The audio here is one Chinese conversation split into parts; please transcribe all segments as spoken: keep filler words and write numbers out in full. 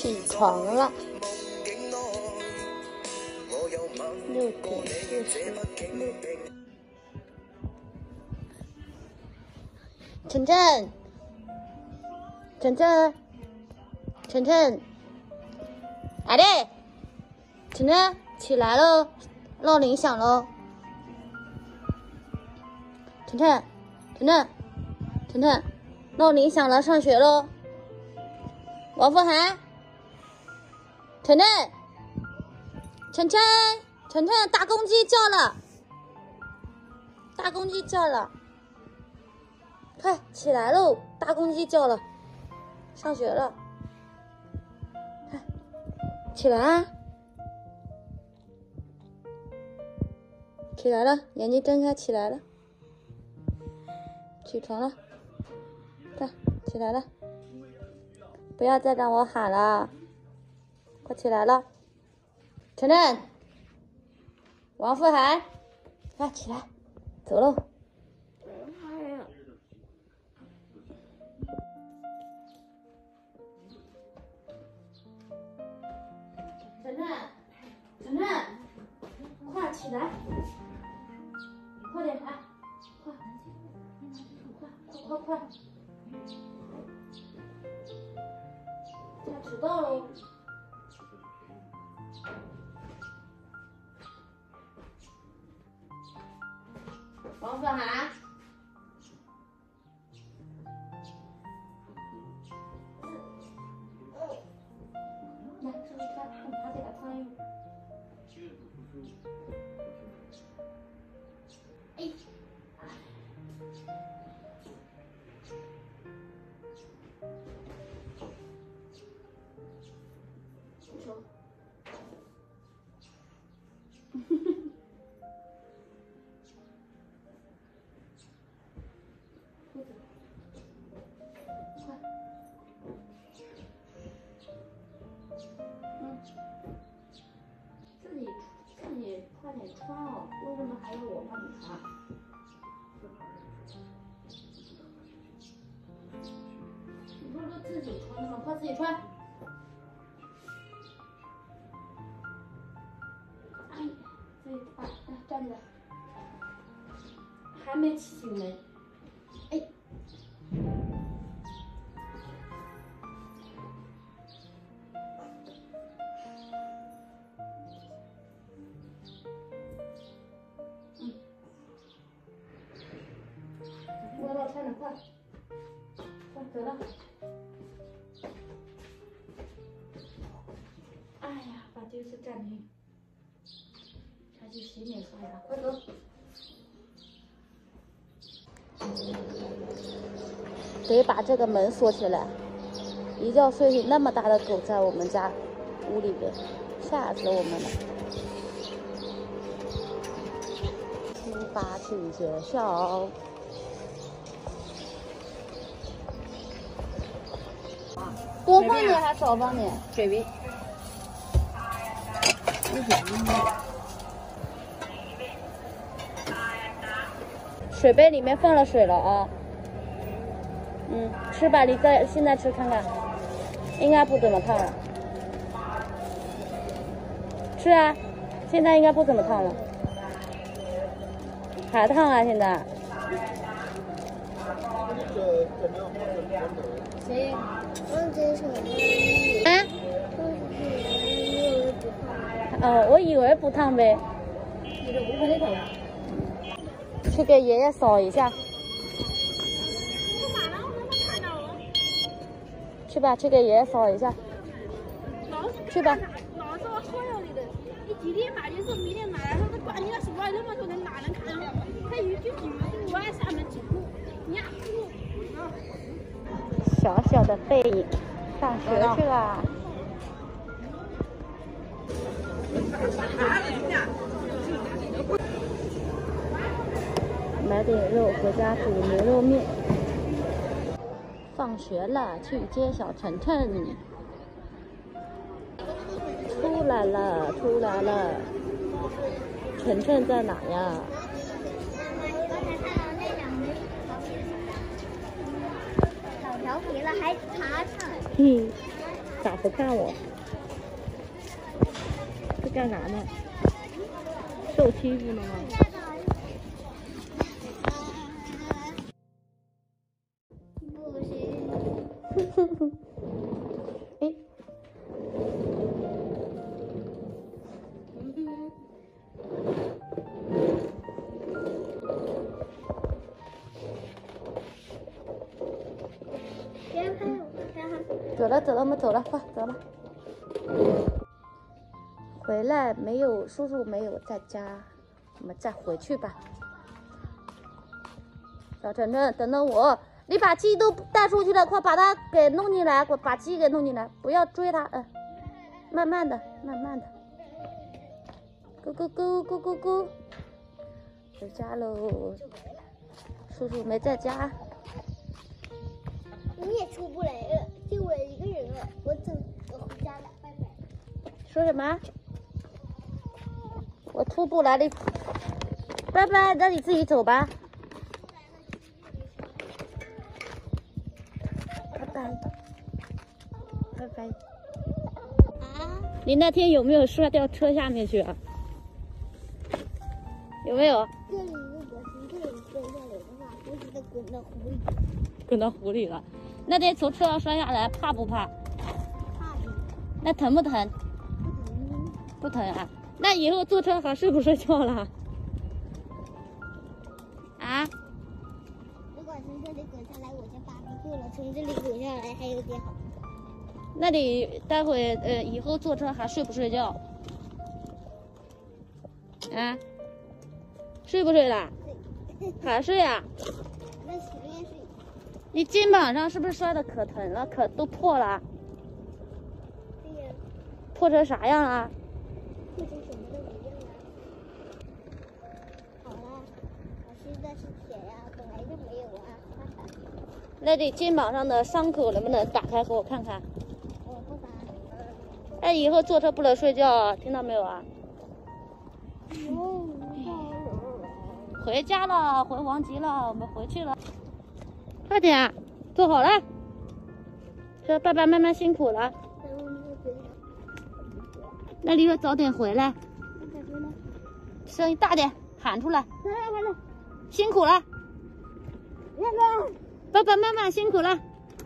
起床了，六点四十六。晨晨，晨晨，晨晨，阿弟，晨晨起来喽，闹铃响喽。晨晨，晨晨，晨晨，闹铃响了，上学喽。王富涵，晨晨，晨晨，晨晨，大公鸡叫了，大公鸡叫了，快起来喽！大公鸡叫了，上学了，快起来啊！起来了，眼睛睁开，起来了，起床了，快起来了。不要再让我喊了，快起来了，晨晨，王富涵，快起来，走喽。晨晨，晨晨，快起来，快点来，快，快，快，快，快。迟到喽！王富涵，来，这个穿，你拿给他穿衣服。哎，快点穿哦！为什么还要我帮你穿？你不是说自己穿的吗？快自己穿！哎，自己把来站起来，还没起醒呢。哎。快点，快，快走了。哎呀，把电视暂停，下去洗脸刷牙，快走。得把这个门锁起来，一觉睡醒那么大的狗在我们家屋里边，吓死我们了。出发去学校。多放点还少放点？随便。水杯里面放了水了啊。嗯，吃吧，你再现在吃看看，应该不怎么烫了。吃啊，现在应该不怎么烫了。还烫啊，现在。谁？啊？哦，我以为不烫呗。去给爷爷扫一下。去吧，去给爷爷扫一下。去吧。老是我拖着你的，你今天买的是明天买，然后管你那什么那么多人哪能看？他一句语我爱下面几步，你呀。小小的背影，上学去了。买点肉回家煮牛肉面。放学了，去接小晨晨。出来了，出来了。晨晨在哪呀？ 调皮了还查查。 嗯， 咋不看我？是干啥呢？受欺负呢吗？ 不行。 哼哼哼。哎。 别拍我，别拍。 走了走了，我们走了，快走了。回来没有？叔叔没有在家，我们再回去吧。小晨晨，等等我，你把鸡都带出去了，快把它给弄进来，快把鸡给弄进来，不要追它，嗯，慢慢的，慢慢的。咕咕咕咕咕咕，回家喽。叔叔没在家。 你也出不来了，就我一个人了，我走，我回家了，拜拜。 说什么？我出不来，你拜拜，那你自己走吧。拜拜，拜拜。 啊？ 你那天有没有摔掉车下面去啊？有没有？ 这里如果从这里摔下来的话，我觉得滚到湖里。 滚到湖里了。那天从车上摔下来，怕不怕？ 怕的。 那疼不疼？ 不疼。 不疼啊？那以后坐车还睡不睡觉了？啊？ 如果从这里滚下来，我就芭比酷了；从这里滚下来还有点好。 那你待会呃以后坐车还睡不睡觉？啊？睡不睡啦？还睡啊？ 那前面是。 你肩膀上是不是摔的可疼了？可都破了？ 对呀。 破成啥样了？ 破成什么都一样啊。好了，我现在是血呀，本来就没有啊。哈哈。 那你肩膀上的伤口能不能打开给我看看？ 我不打。 哎，以后坐车不能睡觉啊，听到没有啊？ 哦。 回家了，回王集了，我们回去了。快点、啊，坐好了。说爸爸妈妈辛苦了。那你要早点回来。声音大点，喊出来。辛苦了。爸爸妈妈辛苦了。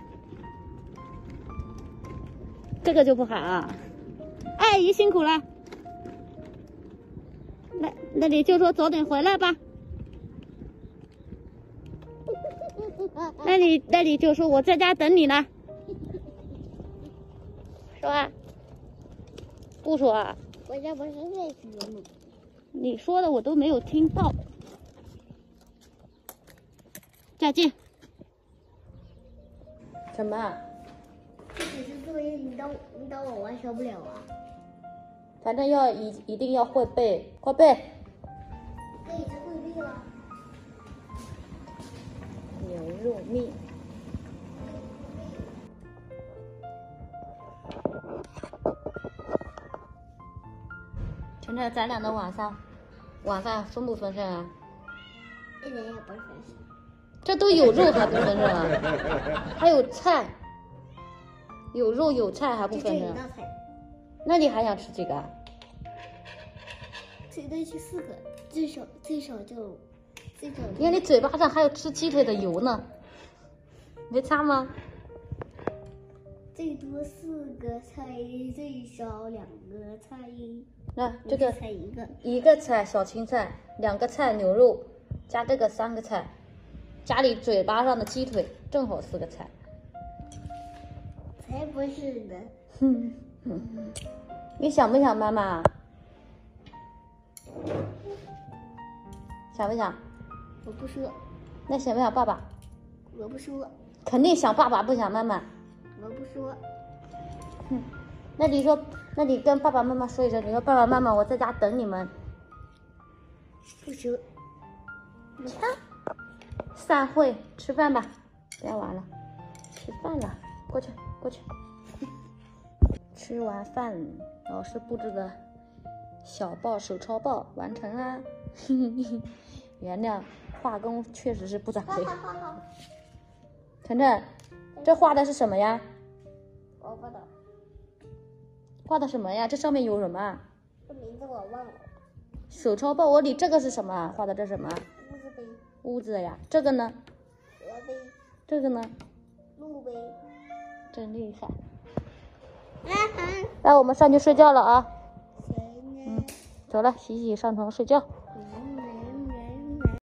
这个就不喊啊。阿姨辛苦了。那那你就说早点回来吧。那你那你就说我在家等你呢，说啊？不说啊？ 我这不是在说吗？ 你说的我都没有听到。再见。什么？ 这只是作业，你当你当我完成不了啊？ 反正要一一定要会背，快背。 这已经会背了。 牛肉面。晨晨，咱俩的晚上，晚饭丰不丰盛啊？ 一点也不丰盛。 这都有肉还不丰盛啊？还有菜，有肉有菜还不丰盛？那你还想吃几个？ 最多吃四个，最少最少就最少。 你看你嘴巴上还有吃鸡腿的油呢，没擦吗？ 最多四个菜，最少两个菜。 那这个菜一个， 一个菜小青菜，两个菜牛肉，加这个三个菜，家里嘴巴上的鸡腿正好四个菜。 才不是呢。 哼哼，你想不想妈妈？想不想？ 我不说。 那想不想爸爸？ 我不说。 肯定想爸爸，不想妈妈。 我不说。 哼，那你说，那你跟爸爸妈妈说一声，你说爸爸妈妈，我在家等你们。 不说。 你看，散会，吃饭吧，不要玩了，吃饭了，过去过去。吃完饭，老师布置的小报手抄报完成啦。原谅画工确实是不咋地。晨晨，这画的是什么呀？ 我不懂。 画的什么呀？这上面有什么啊？ 这名字我忘了。 手抄报我里这个是什么啊？画的这什么？ 屋子杯。 屋子呀。这个呢？ 河杯。 这个呢？ 路杯。 真厉害。 啊哈。 来，我们上去睡觉了啊。 谁呢？ 嗯，走了，洗洗上床睡觉。